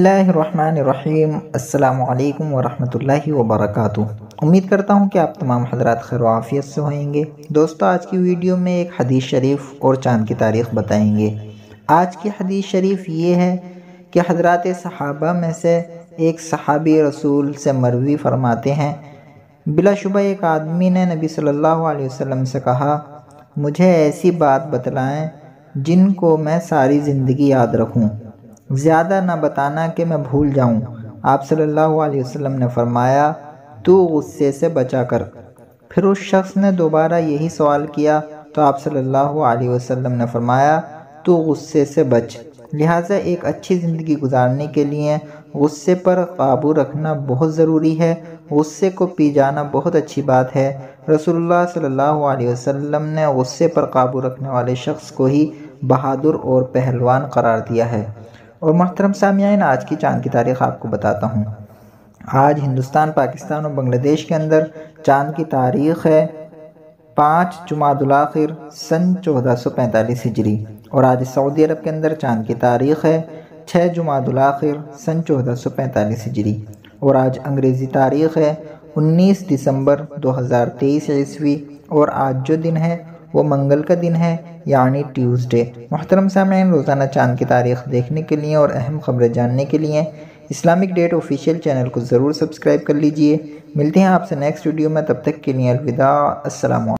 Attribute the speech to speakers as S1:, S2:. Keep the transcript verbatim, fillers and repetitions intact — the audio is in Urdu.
S1: اللہ الرحمن الرحیم۔ السلام علیکم ورحمۃ اللہ وبرکاتہ۔ امید کرتا ہوں کہ آپ تمام حضرات خیر و عافیت سے ہوئیں گے۔ دوستو، آج کی ویڈیو میں ایک حدیث شریف اور چاند کی تاریخ بتائیں گے۔ آج کی حدیث شریف یہ ہے کہ حضرات صحابہ میں سے ایک صحابی رسول سے مروی فرماتے ہیں، بلا شبہ ایک آدمی نے نبی صلی اللہ علیہ وسلم سے کہا، مجھے ایسی بات بتلائیں جن کو میں ساری زندگی یاد رکھوں، زیادہ نہ بتانا کہ میں بھول جاؤں۔ آپ صلی اللہ علیہ وسلم نے فرمایا، تو غصے سے بچا کر۔ پھر اس شخص نے دوبارہ یہی سوال کیا تو آپ صلی اللہ علیہ وسلم نے فرمایا، تو غصے سے بچ۔ لہٰذا ایک اچھی زندگی گزارنے کے لیے غصے پر قابو رکھنا بہت ضروری ہے۔ غصے کو پی جانا بہت اچھی بات ہے۔ رسول اللہ صلی اللہ علیہ وسلم نے غصے پر قابو رکھنے والے شخص کو ہی بہادر اور پہلوان قرار دیا ہے۔ اور محترم سامعین، آج کی چاند کی تاریخ آپ کو بتاتا ہوں۔ آج ہندوستان، پاکستان اور بنگلہ دیش کے اندر چاند کی تاریخ ہے پانچ جمادی الاخر سن چودہ سو پینتالیس ہجری، اور آج سعودی عرب کے اندر چاند کی تاریخ ہے چھ جمادی الاخر سن چودہ سو پینتالیس ہجری، اور آج انگریزی تاریخ ہے انیس دسمبر دو ہزار تیئیس عیسوی، اور آج جو دن ہے وہ منگل کا دن ہے، یعنی ٹیوزڈے۔ محترم سامعین، روزانہ چاند کی تاریخ دیکھنے کے لیے اور اہم خبریں جاننے کے لیے اسلامک ڈیٹ آفیشیل چینل کو ضرور سبسکرائب کر لیجئے۔ ملتے ہیں آپ سے نیکسٹ ویڈیو میں، تب تک کے لیے الوداع، السلام علیکم۔